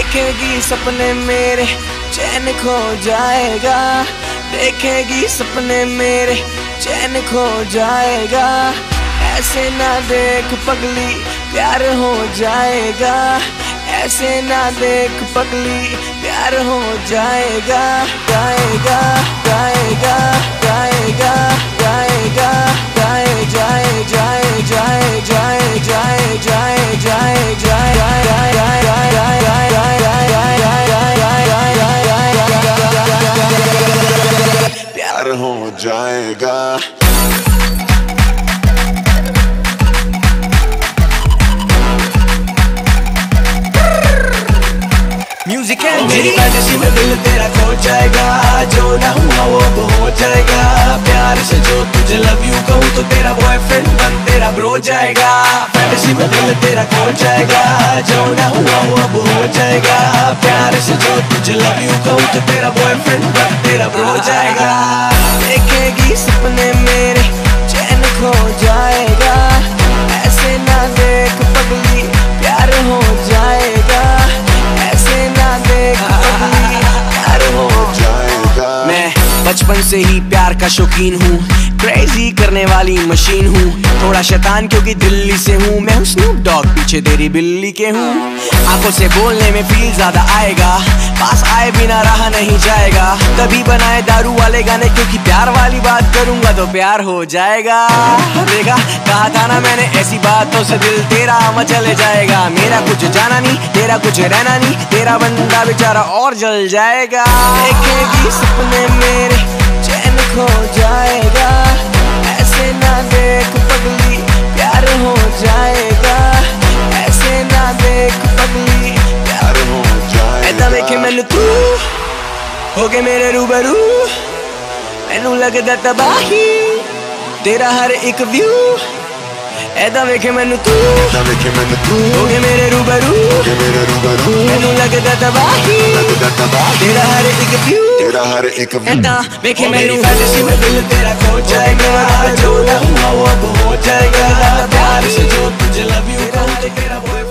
देखेगी सपने मेरे चैन खो जाएगा, देखेगी सपने मेरे चैन खो जाएगा। ऐसे ना देख पगली प्यार हो जाएगा, ऐसे ना देख पगली प्यार हो जाएगा। गाएगा गाएगा गाएगा गाएगा गाए जाए जाए जाए जाए जाए जाए जाए जाए प्यार हो जाएगा। म्यूजिक है मेरी फैंटेसी में दिल तेरा खो जाएगा, जो ना हुआ वो हो जाएगा। प्यार से जो तुझे लव यू कहूँ तो तेरा बॉयफ्रेंड बन तेरा ब्रो जाएगा। फैंटेसी में दिल तेरा खो जाएगा, जो ना हुआ वो हो जाएगा। प्यार से जो तुझे लव यू कहूँ तो तेरा बॉयफ्रेंड बन तेरा ब्रो जाएगा। देखेगी सपने मेरे चैन खो जाएगा, ऐसे ना देख पगली प्यार हो जाएगा, ऐसे ना देख पगली प्यार हो जाएगा। मैं बचपन से ही प्यार का शौकीन हूँ, क्रेजी करने वाली मशीन हूँ। थोड़ा शैतान क्योंकि दिल्ली से हूँ, मैं हूँ स्नूप डॉग पीछे तेरी बिल्ली के हूँ। आंखों से बोलने में फील ज्यादा आएगा, पास आए बिना रहा नहीं जाएगा। तभी बनाए दारू वाले गाने क्योंकि प्यार वाली बात करूंगा तो प्यार हो जाएगा। देखा कहा था ना मैंने, ऐसी बातों से दिल तेरा मचल जाएगा। मेरा कुछ जाना नहीं, तेरा कुछ रहना नहीं, तेरा बंदा बेचारा और जल जाएगा। देखेगी सपने मेरे चैन खो जाएगा, ऐसे ना देख पगली प्यार हो जाएगा, ऐसे ना देख पगली प्यार हो जाएगा। ऐदा वेखे मैनू तू हो गए मेरे रूबरू, मैनू लगदा तबाही तेरा हर एक व्यू। ऐदा वेखे मैनू तू हो गए मेरे रूबरू, मैनू लगदा तबाही तेरा हर एक व्यू। ऐदा वेखे मैनू फैंटेसी में दिल तेरा खो जाएगा, जो ना हुआ वो अब हो जाएगा। प्यार से जो तुझे लव यू कहूँ तो तेरा बॉयफ्रेंड